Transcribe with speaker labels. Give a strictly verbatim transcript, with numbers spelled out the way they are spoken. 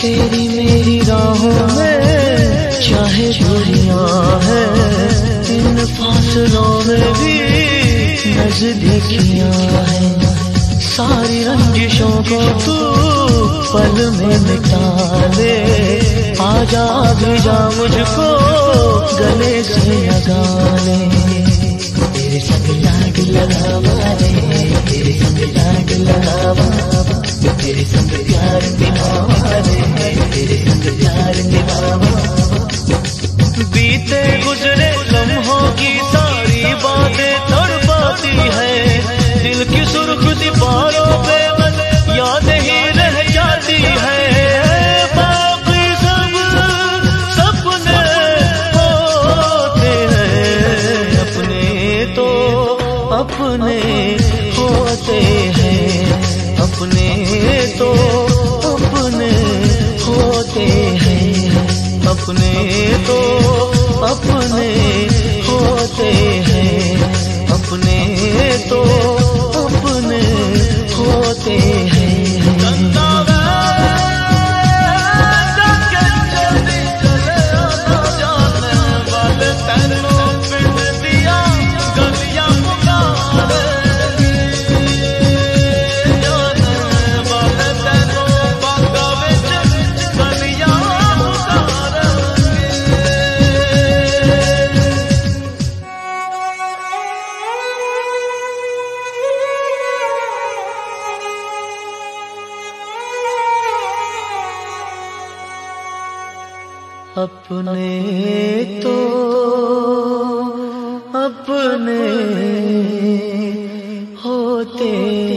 Speaker 1: तेरी मेरी राहों में चाहे दूरियां हैं, इन फासलों में भी नजदीकियां हैं। सारी रंजिशों को तू पल में मिटा ले, आजा भी जा मुझको गले से लगा ले। तेरे संग लाग लगावा रे, तेरे संग लाग लगावा, तेरे संग प्यार निभावा रे, तेरे संग प्यार निभावा। बीते गुजरे लम्हों की सारी बातें तड़पाती है, दिल की सुर्ख दीवारों पे बस यादें ही रह जाती है। बाकी सब सपने होते हैं, अपने तो अपने होते हैं, अपने तो अपने होते हैं, अपने तो अपने होते हैं, अपने तो अपने होते हैं। अपने तो अपने होते